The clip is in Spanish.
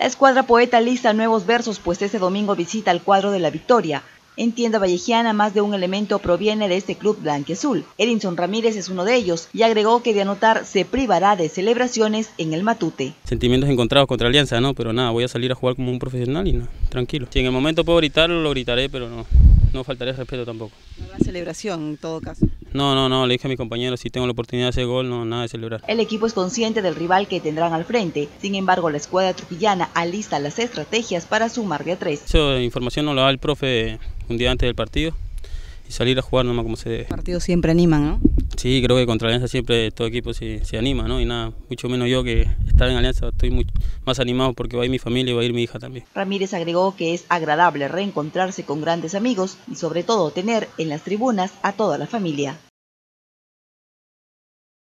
La escuadra poeta lista nuevos versos, pues este domingo visita el cuadro de la Victoria. En Tienda Vallejiana, más de un elemento proviene de este club blanquiazul. Edinson Ramírez es uno de ellos y agregó que de anotar se privará de celebraciones en el Matute. Sentimientos encontrados contra Alianza, ¿no? Pero nada, voy a salir a jugar como un profesional y no, tranquilo. Si en el momento puedo gritarlo, lo gritaré, pero no faltaré respeto tampoco. ¿No habrá celebración en todo caso? No, le dije a mi compañero, si tengo la oportunidad de hacer gol, no, nada de celebrar. El equipo es consciente del rival que tendrán al frente, sin embargo la escuadra trujillana alista las estrategias para sumar de a 3. Esa información nos la da el profe un día antes del partido y salir a jugar nomás como se debe. Los partidos siempre animan, ¿no? Sí, creo que contra Alianza siempre todo equipo se anima, ¿no? Y nada, mucho menos yo que estar en Alianza estoy más animado porque va a ir mi familia y va a ir mi hija también. Ramírez agregó que es agradable reencontrarse con grandes amigos y sobre todo tener en las tribunas a toda la familia.